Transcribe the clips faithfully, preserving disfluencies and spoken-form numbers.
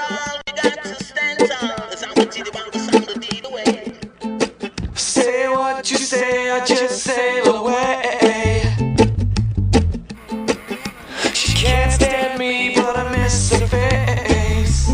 strong, we got to stand tall. The sound of T D one, the sound of D the way. Say what you say, I just sail away. She can't stand me, but I miss her face.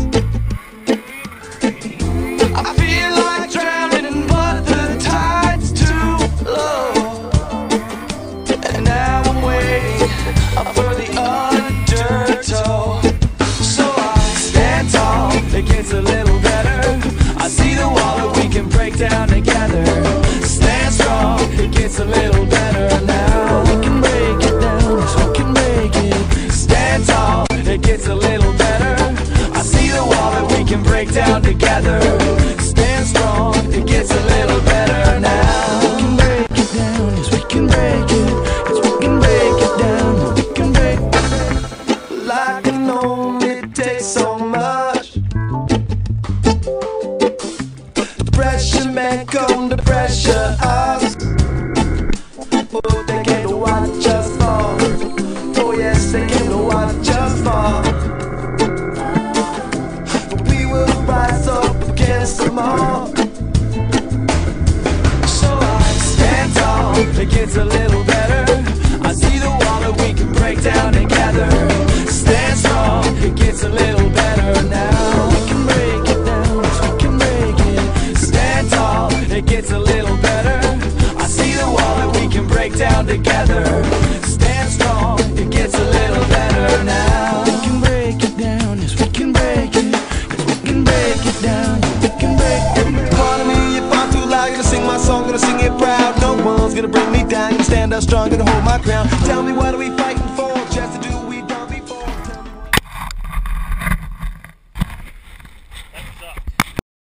I feel like drowning, but the tide's too low. And now I'm waiting for the undertow. So I stand tall, it gets a little better. I see the wall that we can break down together. Stand strong, it gets a little better now. We can break it down, yes, we can break it. Stand tall, it gets a little better. I see the wall that we can break down together. Stand strong, it gets a little better now. We can break it down, yes, we can break it. Yes, we can break it down, we can break it. Like I know it takes so much. The pressure man come to pressure us. Oh, they came to watch us fall. Oh yes, they came to watch us fall. But we will rise up against them all. So I stand tall, it gets a little better. I see the wall that we can break down together. Stand strong, it gets a little better now. We can break it down, yes, we can break it. Stand tall, it gets a little better. I see the wall that we can break down together. Stand strong, it gets a little better now. We can break it down, yes, we can break it. Yes, we can break it down, we can break it. Pardon me if I'm too loud, gonna sing my song, gonna sing it proud. No one's gonna bring me down, gonna stand up strong, gonna hold my ground.